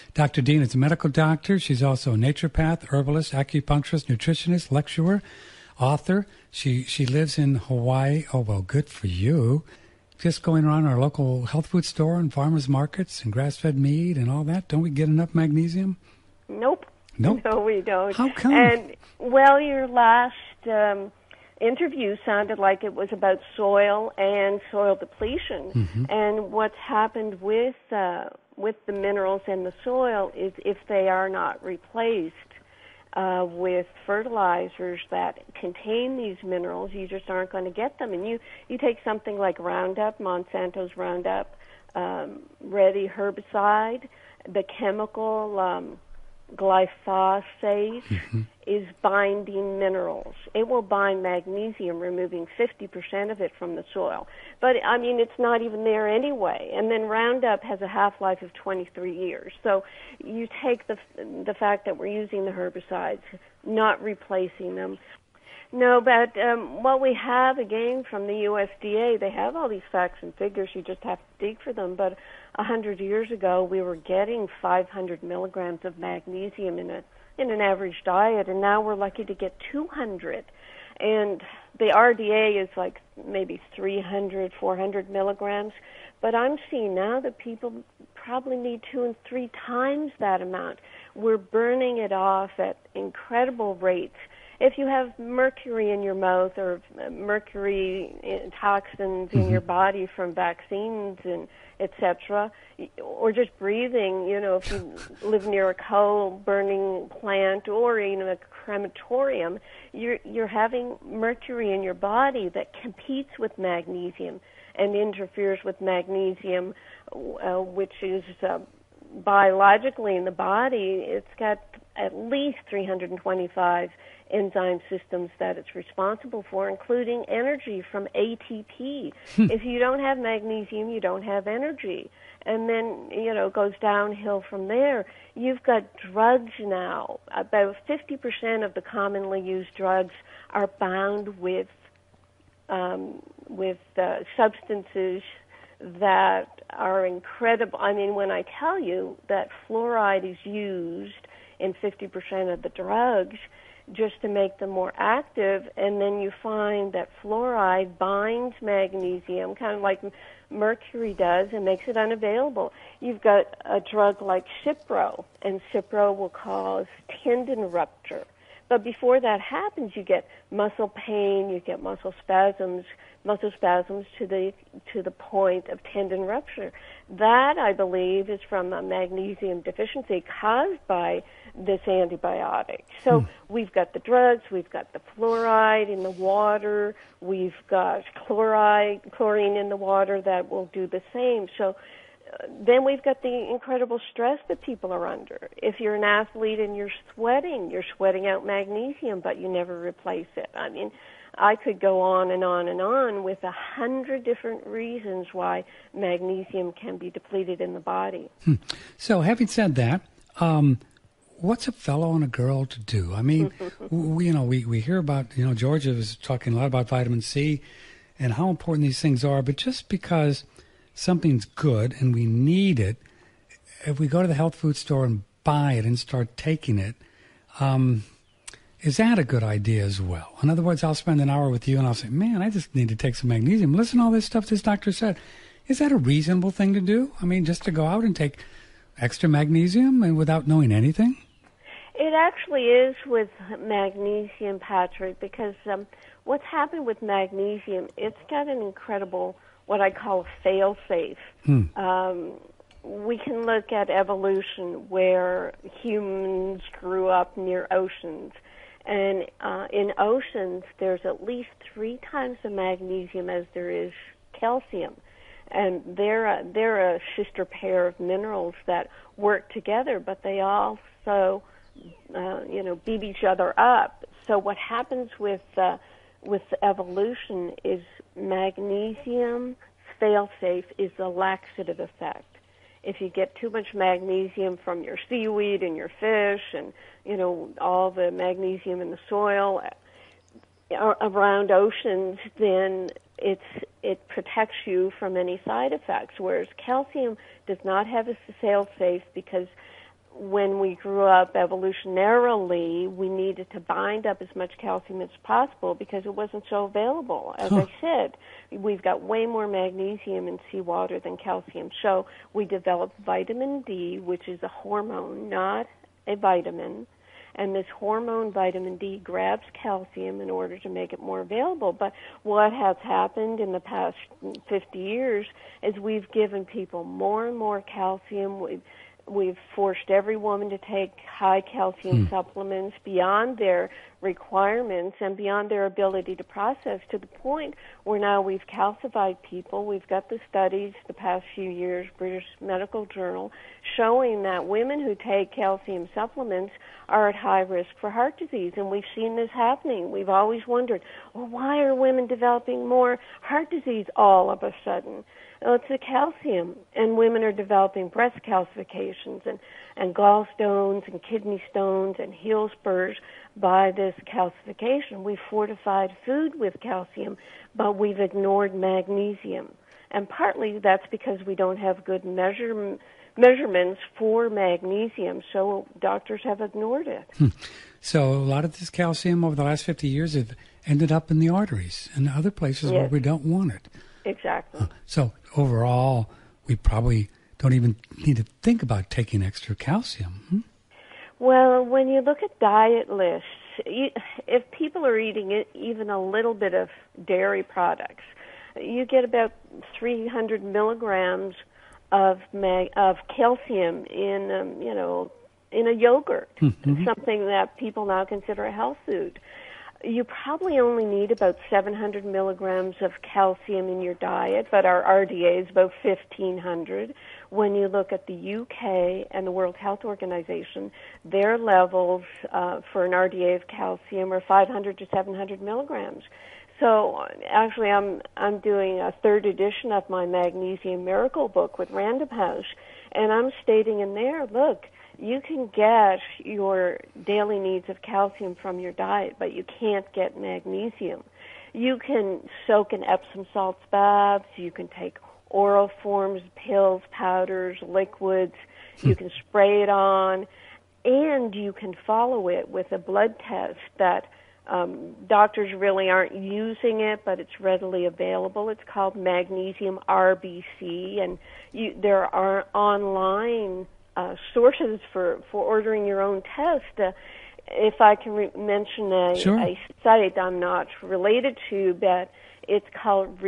Dr. Dean is a medical doctor. She's also a naturopath, herbalist, acupuncturist, nutritionist, lecturer, author. She lives in Hawaii. Oh, well, good for you. Just going around our local health food store and farmers markets and grass-fed meat and all that. Don't we get enough magnesium? Nope. Nope. No, we don't. How come? And, well, your last interview sounded like it was about soil and soil depletion. Mm-hmm. And what's happened with the minerals in the soil is if they are not replaced with fertilizers that contain these minerals, you just aren't going to get them. And you take something like Roundup, Monsanto's Roundup Ready herbicide, the chemical glyphosate is binding minerals. It will bind magnesium, removing 50% of it from the soil. But, I mean, it's not even there anyway. And then Roundup has a half-life of 23 years. So you take the fact that we're using the herbicides, not replacing them. No, but what we have, again, from the USDA, they have all these facts and figures. You just have to dig for them. But 100 years ago, we were getting 500 milligrams of magnesium in an average diet, and now we're lucky to get 200. And the RDA is like maybe 300, 400 milligrams. But I'm seeing now that people probably need 2 and 3 times that amount. We're burning it off at incredible rates. If you have mercury in your mouth or mercury toxins in your body from vaccines and etc., or just breathing, if you live near a coal-burning plant or a crematorium, you're having mercury in your body that competes with magnesium and interferes with magnesium, which is biologically in the body, it's got at least 325 enzyme systems that it's responsible for, including energy from ATP. If you don't have magnesium, you don't have energy. And then, it goes downhill from there. You've got drugs now. About 50% of the commonly used drugs are bound with substances that are incredible. I mean, when I tell you that fluoride is used in 50% of the drugs just to make them more active, and then you find that fluoride binds magnesium, kind of like mercury does, and makes it unavailable. You've got a drug like Cipro, and Cipro will cause tendon rupture. But before that happens, you get muscle pain, you get muscle spasms to the point of tendon rupture. That, I believe, is from a magnesium deficiency caused by this antibiotic. So we've got the drugs, we've got the fluoride in the water, we've got chlorine in the water that will do the same. So then we've got the incredible stress that people are under. If you're an athlete and you're sweating out magnesium, but you never replace it. I mean, I could go on and on and on with 100 different reasons why magnesium can be depleted in the body. So having said that, what's a fellow and a girl to do? I mean, we hear about, Georgia was talking a lot about vitamin C and how important these things are, but just because something's good and we need it, if we go to the health food store and buy it and start taking it, is that a good idea as well? In other words, I'll spend an hour with you and I'll say, man, I just need to take some magnesium. Listen to all this stuff this doctor said. Is that a reasonable thing to do? I mean, just to go out and take extra magnesium and without knowing anything? It actually is with magnesium, Patrick, because what's happened with magnesium, it's got an incredible, what I call a fail-safe. We can look at evolution where humans grew up near oceans. And in oceans, there's at least 3 times the magnesium as there is calcium. And they're a sister pair of minerals that work together, but they also, beat each other up. So what happens with evolution is magnesium fail-safe is the laxative effect. If you get too much magnesium from your seaweed and your fish and, all the magnesium in the soil around oceans, then it protects you from any side effects, whereas calcium does not have a fail-safe because when we grew up evolutionarily, we needed to bind up as much calcium as possible because it wasn't so available. As I said, we've got way more magnesium in seawater than calcium. So we developed vitamin D, which is a hormone, not a vitamin. And this hormone, vitamin D, grabs calcium in order to make it more available. But what has happened in the past 50 years is we've given people more and more calcium. We've forced every woman to take high calcium supplements beyond their requirements and beyond their ability to process, to the point where now we've calcified people. We've got the studies the past few years, British Medical Journal, showing that women who take calcium supplements are at high risk for heart disease, and we've seen this happening. We've always wondered, well, why are women developing more heart disease all of a sudden? Well, it's the calcium, and women are developing breast calcifications and gallstones and kidney stones and heel spurs by this calcification. We've fortified food with calcium, but we've ignored magnesium. And partly that's because we don't have good measurements for magnesium, so doctors have ignored it. So a lot of this calcium over the last 50 years have ended up in the arteries and other places where we don't want it. Exactly. So overall, we probably don't even need to think about taking extra calcium. Well, when you look at diet lists, if people are eating even a little bit of dairy products, you get about 300 milligrams of calcium in in a yogurt, something that people now consider a health food. You probably only need about 700 milligrams of calcium in your diet, but our RDA is about 1,500. When you look at the UK and the World Health Organization, their levels for an RDA of calcium are 500 to 700 milligrams. So actually, I'm doing a third edition of my Magnesium Miracle book with Random House, and I'm stating in there, look, you can get your daily needs of calcium from your diet, but you can't get magnesium. You can soak in Epsom salts baths. You can take oral forms, pills, powders, liquids. You can spray it on, and you can follow it with a blood test that doctors really aren't using it, but it's readily available. It's called Magnesium RBC, and there are online sources for ordering your own test. If I can mention a site I'm not related to, but it's called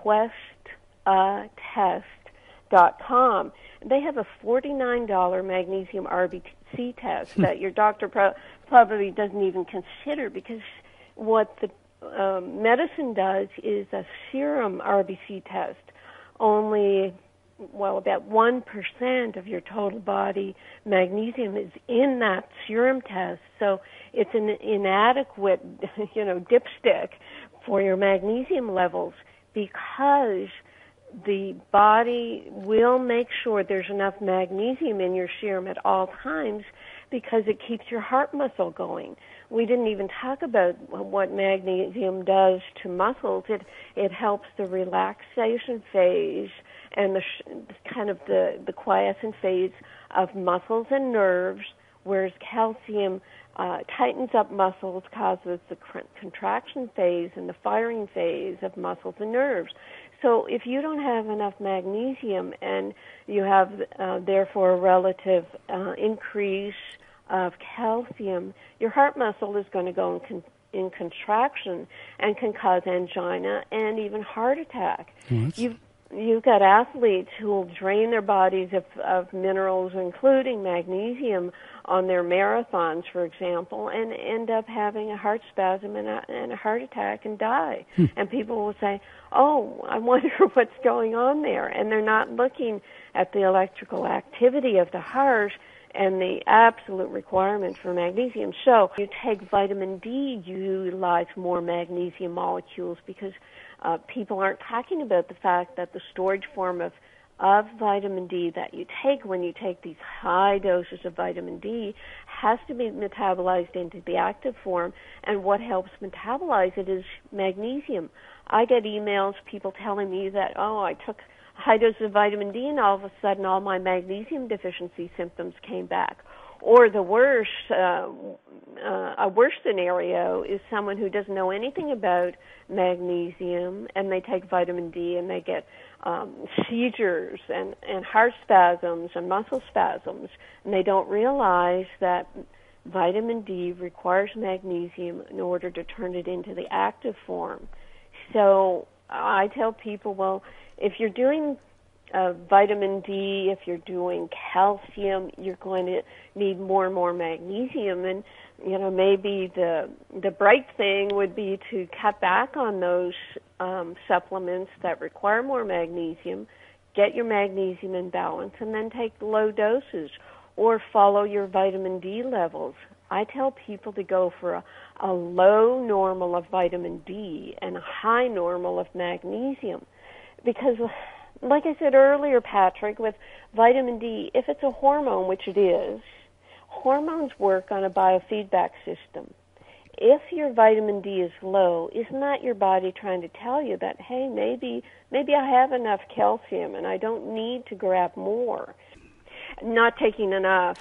requesttest.com. They have a $49 magnesium RBC test that your doctor probably doesn't even consider, because what the medicine does is a serum RBC test. Only about 1% of your total body magnesium is in that serum test, so it's an inadequate, dipstick for your magnesium levels, because the body will make sure there's enough magnesium in your serum at all times, because it keeps your heart muscle going. We didn't even talk about what magnesium does to muscles. It helps the relaxation phase and the quiescent phase of muscles and nerves, whereas calcium tightens up muscles, causes the contraction phase and the firing phase of muscles and nerves. So if you don't have enough magnesium and you have, therefore, a relative increase of calcium, your heart muscle is going to go in contraction and can cause angina and even heart attack. You've got athletes who will drain their bodies of minerals, including magnesium, on their marathons, for example, and end up having a heart spasm and a heart attack and die. And people will say, oh, I wonder what's going on there. And they're not looking at the electrical activity of the heart and the absolute requirement for magnesium. So you take vitamin D, you utilize more magnesium molecules, because people aren't talking about the fact that the storage form of vitamin D that you take when you take these high doses of vitamin D has to be metabolized into the active form, and what helps metabolize it is magnesium. I get emails, people telling me that, I took high doses of vitamin D and all of a sudden all my magnesium deficiency symptoms came back. Or the worst, a worse scenario is someone who doesn't know anything about magnesium, and they take vitamin D and they get seizures and heart spasms and muscle spasms, and they don't realize that vitamin D requires magnesium in order to turn it into the active form. So I tell people, well, if you're doing vitamin D, if you're doing calcium, you're going to need more and more magnesium. And, maybe the bright thing would be to cut back on those supplements that require more magnesium, get your magnesium in balance, and then take low doses or follow your vitamin D levels. I tell people to go for a low normal of vitamin D and a high normal of magnesium, because like I said earlier, Patrick, with vitamin D, if it's a hormone, which it is, hormones work on a biofeedback system. If your vitamin D is low, isn't that your body trying to tell you that, hey, maybe I have enough calcium and I don't need to grab more? Not taking enough.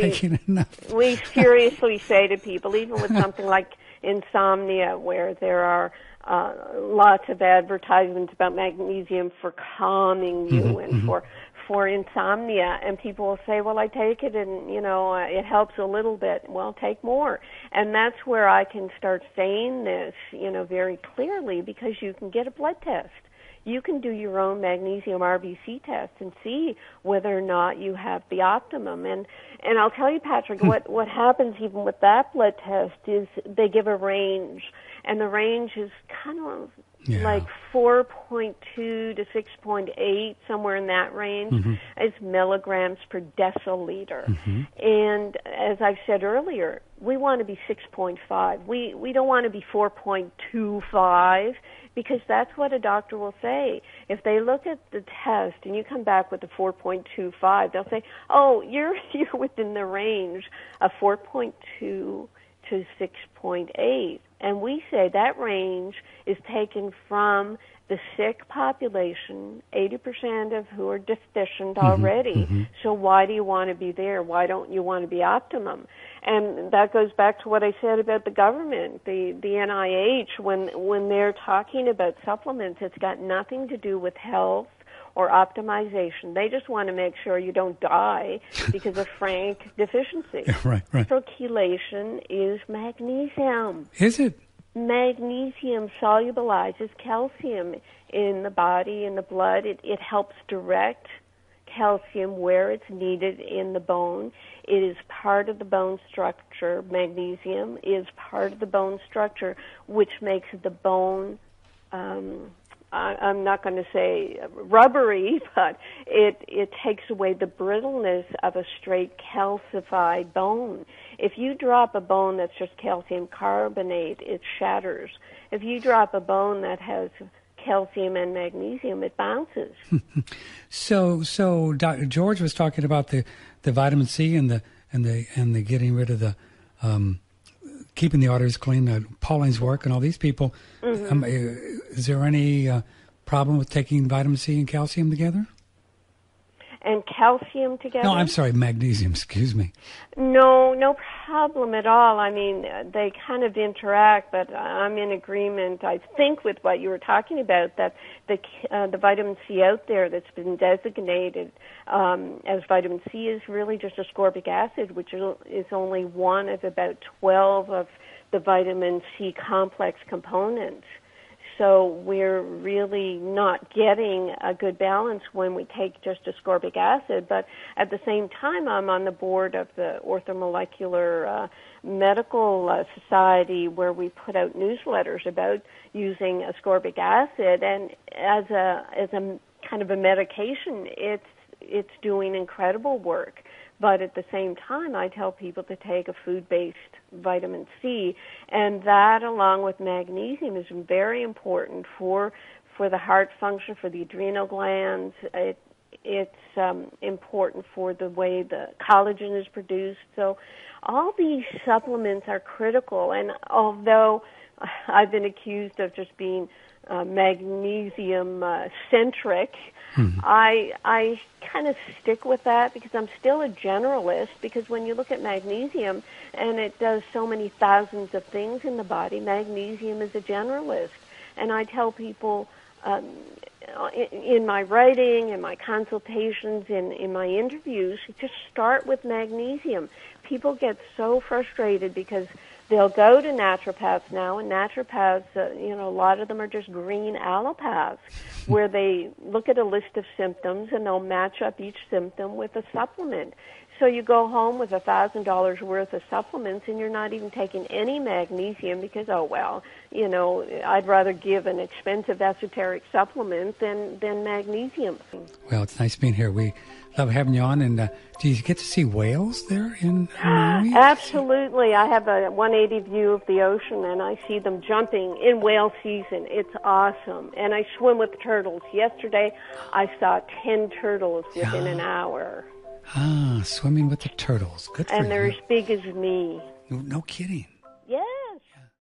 We seriously say to people, even with something like insomnia, where there are lots of advertisements about magnesium for calming you and for insomnia, and people will say, well, I take it and, it helps a little bit. Well, take more. And that's where I can start saying this, very clearly, because you can get a blood test. You can do your own magnesium RBC test and see whether or not you have the optimum. And I'll tell you, Patrick, what happens even with that blood test is they give a range, and the range is kind of like 4.2 to 6.8, somewhere in that range, is milligrams per deciliter. And as I've said earlier, we want to be 6.5. We don't want to be 4.25, because that's what a doctor will say. If they look at the test and you come back with a 4.25, they'll say, oh, you're within the range of 4.2 to 6.8. And we say that range is taken from the sick population, 80% of who are deficient already. So why do you want to be there? Why don't you want to be optimum? And that goes back to what I said about the government, the NIH, when they're talking about supplements, it's got nothing to do with health or optimization. They just want to make sure you don't die because of frank deficiency. Right. Circulation is magnesium. Is it? Magnesium solubilizes calcium in the body, in the blood. It helps direct calcium where it's needed in the bone. It is part of the bone structure. Magnesium is part of the bone structure, which makes the bone, I'm not going to say rubbery, but it takes away the brittleness of a straight calcified bone. If you drop a bone that's just calcium carbonate, it shatters. If you drop a bone that has calcium and magnesium, it bounces. So Dr. George was talking about the vitamin C and the getting rid of the keeping the arteries clean, Pauline's work, and all these people. Is there any problem with taking vitamin C and calcium together? And calcium together? No, I'm sorry, magnesium, excuse me. No problem at all. I mean, they kind of interact, but I'm in agreement, I think, with what you were talking about, that the vitamin C out there that's been designated as vitamin C is really just ascorbic acid, which is only one of about 12 of the vitamin C complex components. So we're really not getting a good balance when we take just ascorbic acid. But at the same time, I'm on the board of the Orthomolecular Medical Society, where we put out newsletters about using ascorbic acid. And as a kind of a medication, it's doing incredible work. But at the same time, I tell people to take a food-based vitamin C, and that, along with magnesium, is very important for the heart function, for the adrenal glands. It's important for the way the collagen is produced. So all these supplements are critical, and although I've been accused of just being magnesium centric. I kind of stick with that because I'm still a generalist, because when you look at magnesium, and it does so many thousands of things in the body, magnesium is a generalist. And I tell people in my writing, in my consultations, in my interviews, just start with magnesium. People get so frustrated because they'll go to naturopaths now, and naturopaths, a lot of them are just green allopaths, where they look at a list of symptoms and they'll match up each symptom with a supplement. So you go home with $1,000 worth of supplements, and you're not even taking any magnesium because, I'd rather give an expensive esoteric supplement than magnesium. Well, it's nice being here. We love having you on. And do you get to see whales there in Maui? Absolutely. I have a 180 view of the ocean, and I see them jumping in whale season. It's awesome. And I swim with turtles. Yesterday, I saw 10 turtles within an hour. Swimming with the turtles. Good for you. And they're as big as me. No kidding.